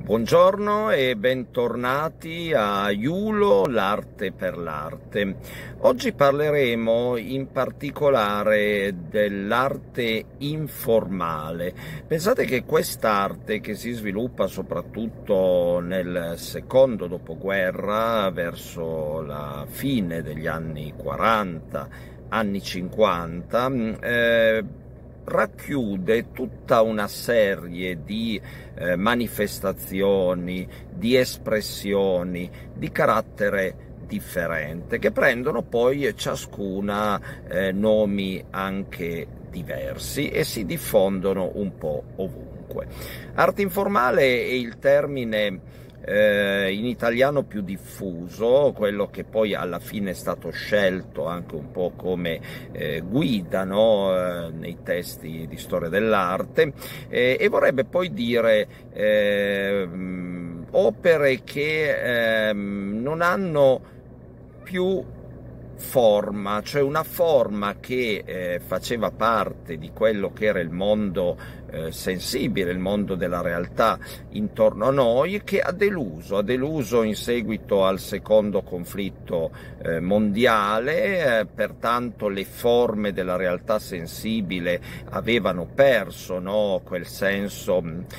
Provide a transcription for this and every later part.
Buongiorno e bentornati a Iulo, l'arte per l'arte. Oggi parleremo in particolare dell'arte informale. Pensate che quest'arte, che si sviluppa soprattutto nel secondo dopoguerra, verso la fine degli anni 40, anni 50, racchiude tutta una serie di manifestazioni, di espressioni di carattere differente, che prendono poi ciascuna nomi anche diversi e si diffondono un po' ovunque. Arte informale è il termine in italiano più diffuso, quello che poi alla fine è stato scelto anche un po' come guida, no? Nei testi di storia dell'arte, e vorrebbe poi dire opere che non hanno più forma, cioè una forma che faceva parte di quello che era il mondo sensibile, il mondo della realtà intorno a noi, che ha deluso in seguito al secondo conflitto mondiale, pertanto le forme della realtà sensibile avevano perso, no, quel senso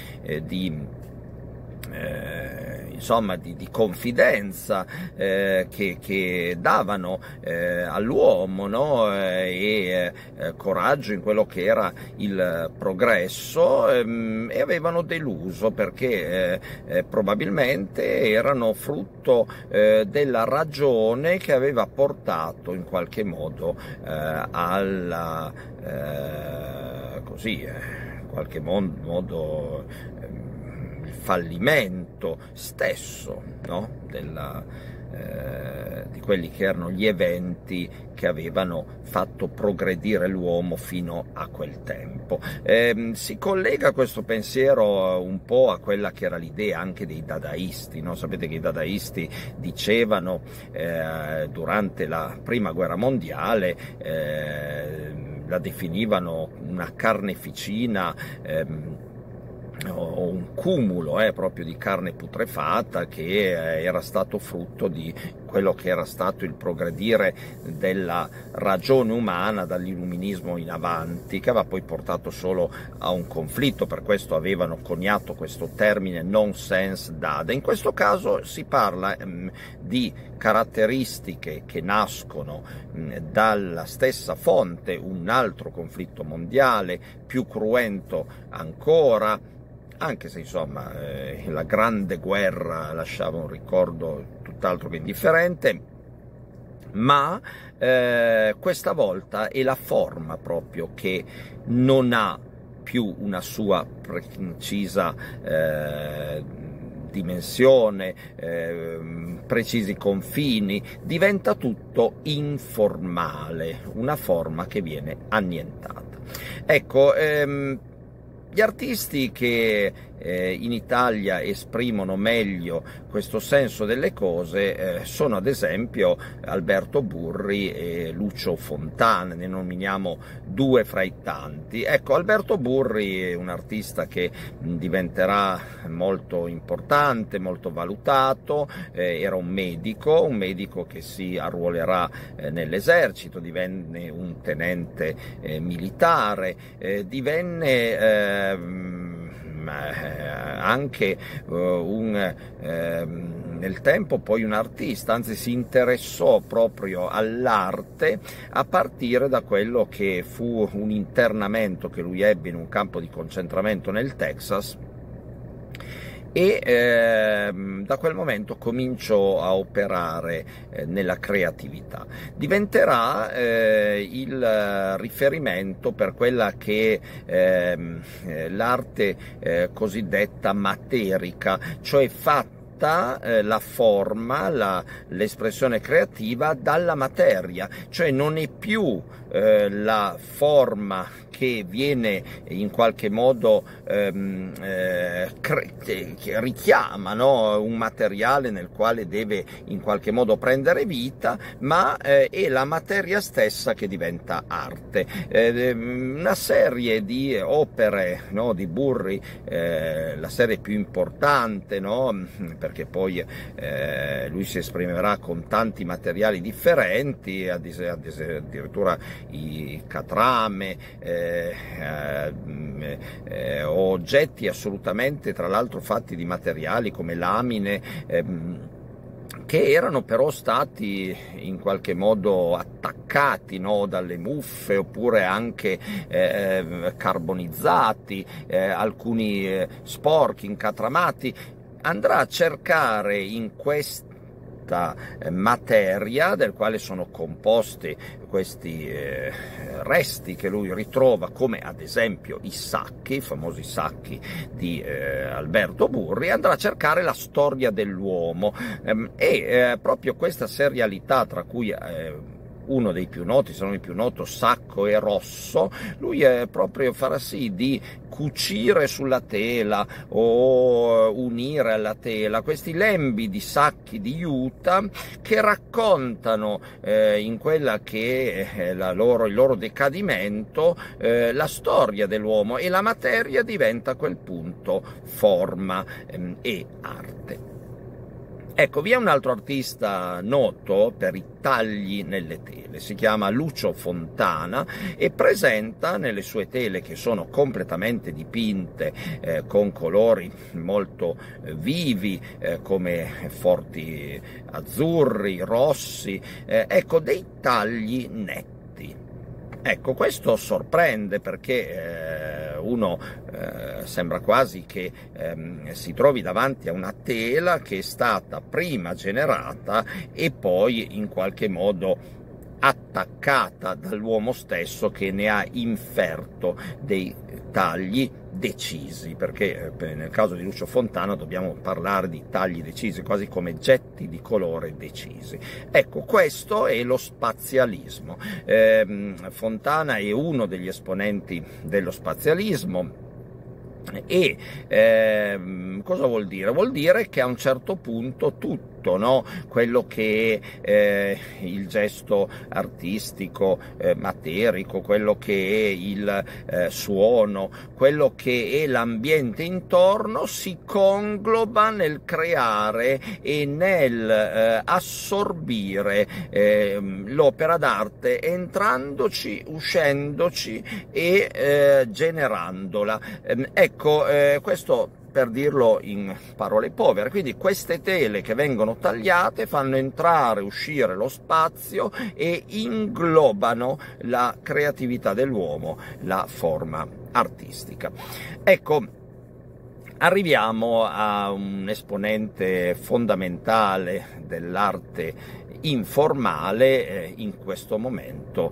di confidenza che davano all'uomo, no? E coraggio in quello che era il progresso, e avevano deluso perché probabilmente erano frutto della ragione che aveva portato in qualche modo alla in qualche modo il fallimento stesso, no? Di quelli che erano gli eventi che avevano fatto progredire l'uomo fino a quel tempo. Si collega questo pensiero un po' a quella che era l'idea anche dei dadaisti, no? Sapete che i dadaisti dicevano durante la prima guerra mondiale, la definivano una carneficina, o un cumulo proprio di carne putrefatta che era stato frutto di quello che era stato il progredire della ragione umana dall'illuminismo in avanti, che aveva poi portato solo a un conflitto. Per questo avevano coniato questo termine nonsense dada. In questo caso si parla di caratteristiche che nascono dalla stessa fonte, un altro conflitto mondiale più cruento ancora, anche se insomma la Grande Guerra lasciava un ricordo tutt'altro che indifferente, ma questa volta è la forma proprio che non ha più una sua precisa dimensione, precisi confini, diventa tutto informale, una forma che viene annientata. Ecco, gli artisti che in Italia esprimono meglio questo senso delle cose sono ad esempio Alberto Burri e Lucio Fontana, ne nominiamo due fra i tanti. Ecco, Alberto Burri è un artista che diventerà molto importante, molto valutato, era un medico che si arruolerà nell'esercito, divenne un tenente militare, divenne anche nel tempo poi un artista, anzi si interessò proprio all'arte a partire da quello che fu un internamento che lui ebbe in un campo di concentramento nel Texas, e da quel momento cominciò a operare nella creatività. Diventerà il riferimento per quella che l'arte cosiddetta materica, cioè fatta la forma, l'espressione creativa dalla materia, cioè non è più la forma che viene in qualche modo che richiama, no? Un materiale nel quale deve in qualche modo prendere vita, ma è la materia stessa che diventa arte. Una serie di opere, no, di Burri, la serie più importante, no? Perché poi lui si esprimerà con tanti materiali differenti, addirittura i catrame, oggetti assolutamente, tra l'altro, fatti di materiali come lamine, che erano però stati in qualche modo attaccati, no, dalle muffe, oppure anche carbonizzati, alcuni sporchi, incatramati. Andrà a cercare in questa materia, del quale sono composti questi resti che lui ritrova, come ad esempio i sacchi, i famosi sacchi di Alberto Burri, andrà a cercare la storia dell'uomo, e proprio questa serialità, tra cui uno dei più noti, se non il più noto, Sacco e Rosso, lui proprio farà sì di cucire sulla tela o unire alla tela questi lembi di sacchi di juta che raccontano in quella che è il loro decadimento la storia dell'uomo, e la materia diventa a quel punto forma e arte. Ecco, vi è un altro artista noto per i tagli nelle tele, si chiama Lucio Fontana, e presenta nelle sue tele, che sono completamente dipinte con colori molto vivi, come forti azzurri, rossi, ecco, dei tagli netti. Ecco, questo sorprende, perché uno sembra quasi che si trovi davanti a una tela che è stata prima generata e poi in qualche modo attaccata dall'uomo stesso, che ne ha inferto dei tagli decisi, perché nel caso di Lucio Fontana dobbiamo parlare di tagli decisi, quasi come getti di colore decisi. Ecco, questo è lo spazialismo. Fontana è uno degli esponenti dello spazialismo. E cosa vuol dire? Vuol dire che a un certo punto tutto, no? Quello che è il gesto artistico, materico, quello che è il suono, quello che è l'ambiente intorno, si congloba nel creare e nel assorbire l'opera d'arte, entrandoci, uscendoci e generandola. Ecco, questo per dirlo in parole povere. Quindi queste tele che vengono tagliate fanno entrare e uscire lo spazio e inglobano la creatività dell'uomo, la forma artistica. Ecco, arriviamo a un esponente fondamentale dell'arte informale, in questo momento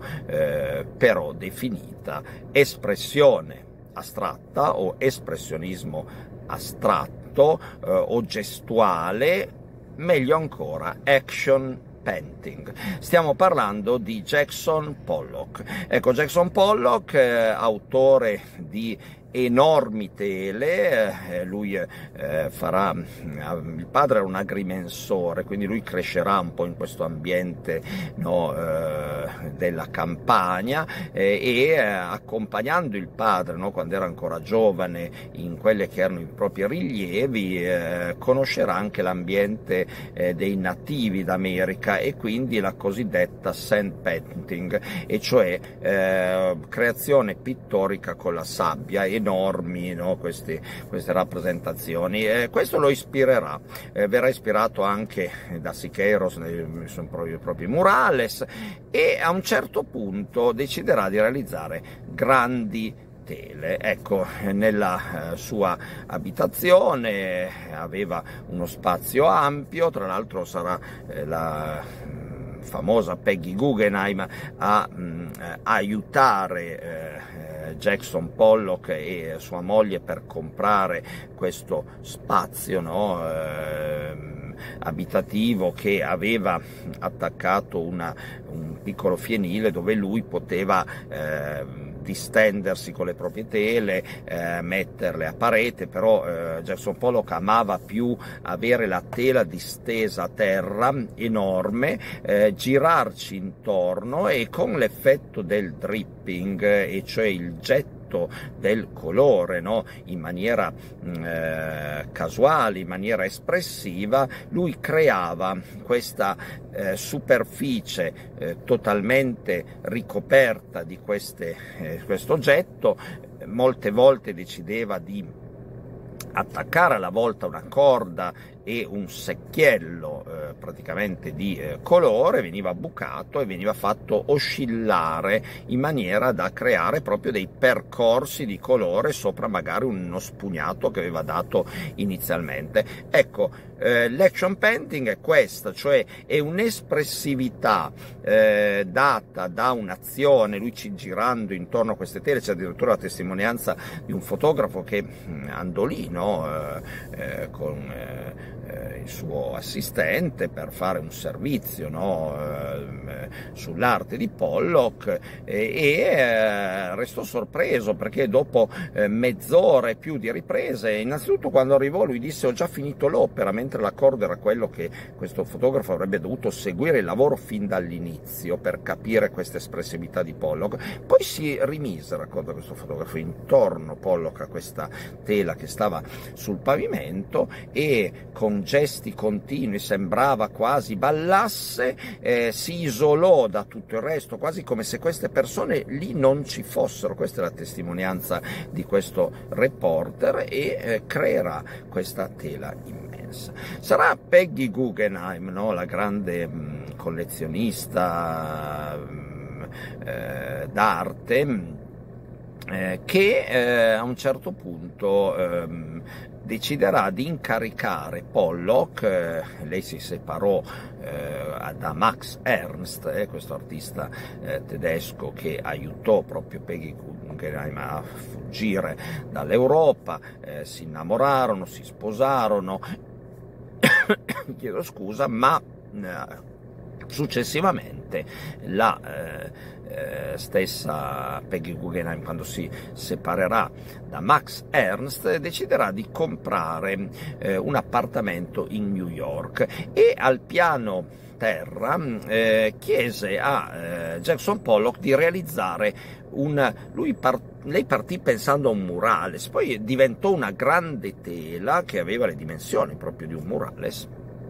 però definita espressione astratta o espressionismo astratto o gestuale, meglio ancora action painting. Stiamo parlando di Jackson Pollock. Ecco, Jackson Pollock, autore di enormi tele, lui farà, il padre era un agrimensore, quindi lui crescerà un po' in questo ambiente, no, della campagna, e accompagnando il padre, no, quando era ancora giovane, in quelli che erano i propri rilievi, conoscerà anche l'ambiente dei nativi d'America, e quindi la cosiddetta sand painting, e cioè creazione pittorica con la sabbia, enormi, no, queste rappresentazioni. Questo lo ispirerà, verrà ispirato anche da Siqueiros nei suoi propri murales, e a un certo punto deciderà di realizzare grandi tele. Ecco, nella sua abitazione aveva uno spazio ampio, tra l'altro sarà la famosa Peggy Guggenheim a aiutare Jackson Pollock e sua moglie per comprare questo spazio, no? abitativo che aveva attaccato un piccolo fienile dove lui poteva distendersi con le proprie tele, metterle a parete, però Jackson Pollock amava più avere la tela distesa a terra, enorme, girarci intorno e con l'effetto del dripping, e cioè il getto del colore, no? In maniera casuale, in maniera espressiva, lui creava questa superficie totalmente ricoperta di questo oggetto. Molte volte decideva di attaccare alla volta una corda e un secchiello praticamente di colore, veniva bucato e veniva fatto oscillare in maniera da creare proprio dei percorsi di colore sopra magari uno spugnato che aveva dato inizialmente. Ecco, l'action painting è questa, cioè è un'espressività data da un'azione. Lui girando intorno a queste tele, c'è addirittura la testimonianza di un fotografo che andò lì, no? Con il suo assistente per fare un servizio, no? Sull'arte di Pollock, e restò sorpreso perché dopo mezz'ora e più di riprese, innanzitutto quando arrivò lui disse: ho già finito l'opera, mentre l'accordo era quello che questo fotografo avrebbe dovuto seguire il lavoro fin dall'inizio per capire questa espressività di Pollock. Poi si rimise, racconta questo fotografo, intorno Pollock a questa tela che stava sul pavimento e con gesti continui, sembrava quasi ballasse, si isolò da tutto il resto, quasi come se queste persone lì non ci fossero. Questa è la testimonianza di questo reporter, e creerà questa tela immensa. Sarà Peggy Guggenheim, no? La grande collezionista d'arte, che a un certo punto deciderà di incaricare Pollock. Lei si separò da Max Ernst, questo artista tedesco che aiutò proprio Peggy Guggenheim a fuggire dall'Europa. Si innamorarono, si sposarono, chiedo scusa, ma successivamente la stessa Peggy Guggenheim, quando si separerà da Max Ernst, deciderà di comprare un appartamento in New York, e al piano terra chiese a Jackson Pollock di realizzare lei partì pensando a un murales, poi diventò una grande tela che aveva le dimensioni proprio di un murales.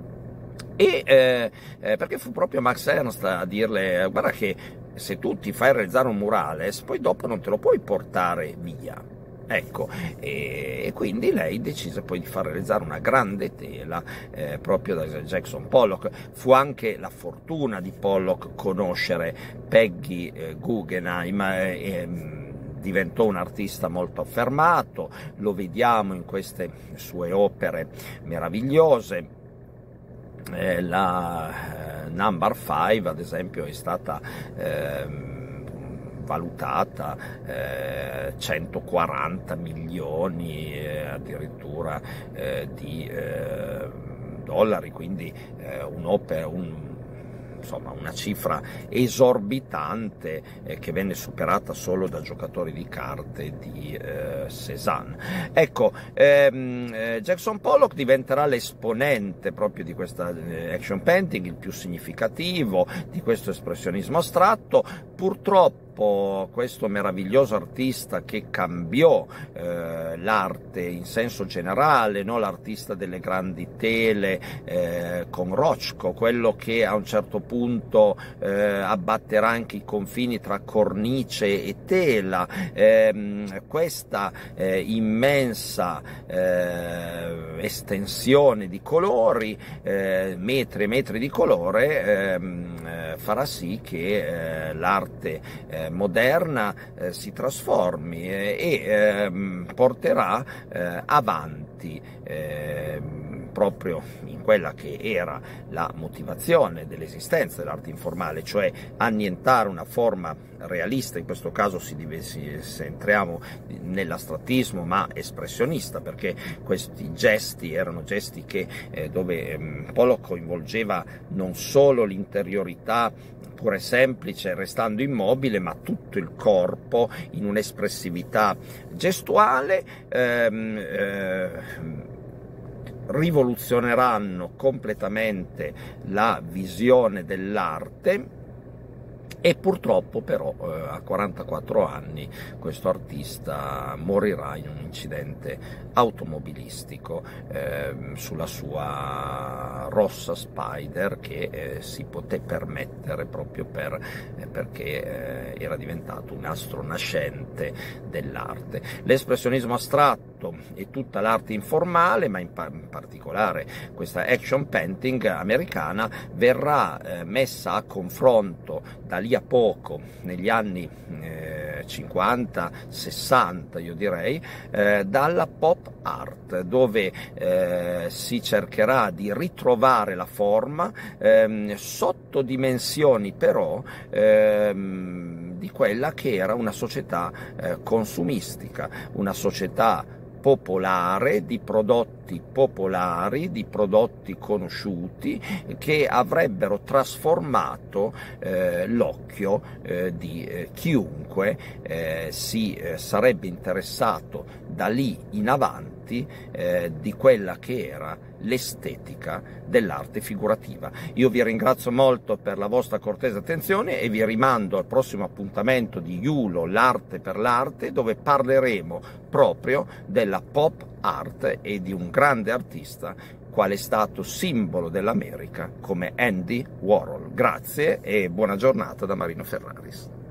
E perché fu proprio Max Ernst a dirle: guarda che se tu ti fai realizzare un murales, poi dopo non te lo puoi portare via. Ecco, e quindi lei decise poi di far realizzare una grande tela proprio da Jackson Pollock. Fu anche la fortuna di Pollock conoscere Peggy Guggenheim, diventò un artista molto affermato, lo vediamo in queste sue opere meravigliose. La Number 5, ad esempio, è stata valutata 140 milioni addirittura di dollari, quindi un'opera, insomma una cifra esorbitante che venne superata solo da giocatori di carte di Cézanne. Ecco, Jackson Pollock diventerà l'esponente proprio di questa action painting, il più significativo di questo espressionismo astratto. Purtroppo questo meraviglioso artista che cambiò l'arte in senso generale, no? L'artista delle grandi tele con Rothko, quello che a un certo punto abbatterà anche i confini tra cornice e tela, questa immensa estensione di colori, metri e metri di colore, farà sì che l'arte moderna si trasformi e porterà avanti proprio in quella che era la motivazione dell'esistenza dell'arte informale, cioè annientare una forma realista, in questo caso se entriamo nell'astrattismo ma espressionista, perché questi gesti erano gesti dove Pollock coinvolgeva non solo l'interiorità pura e semplice restando immobile, ma tutto il corpo in un'espressività gestuale. Rivoluzioneranno completamente la visione dell'arte. E purtroppo però a 44 anni questo artista morirà in un incidente automobilistico sulla sua rossa Spider, che si poté permettere proprio perché era diventato un astro nascente dell'arte. L'espressionismo astratto e tutta l'arte informale, ma in particolare questa action painting americana, verrà messa a confronto da lì a poco, negli anni 50-60 io direi, dalla pop art, dove si cercherà di ritrovare la forma sotto dimensioni però di quella che era una società consumistica, una società popolare, di prodotti popolari, di prodotti conosciuti, che avrebbero trasformato l'occhio di chiunque si sarebbe interessato da lì in avanti di quella che era l'estetica dell'arte figurativa. Io vi ringrazio molto per la vostra cortese attenzione e vi rimando al prossimo appuntamento di Iulo, l'arte per l'arte, dove parleremo proprio della pop art e di un grande artista quale è stato simbolo dell'America come Andy Warhol. Grazie e buona giornata da Marino Ferraris.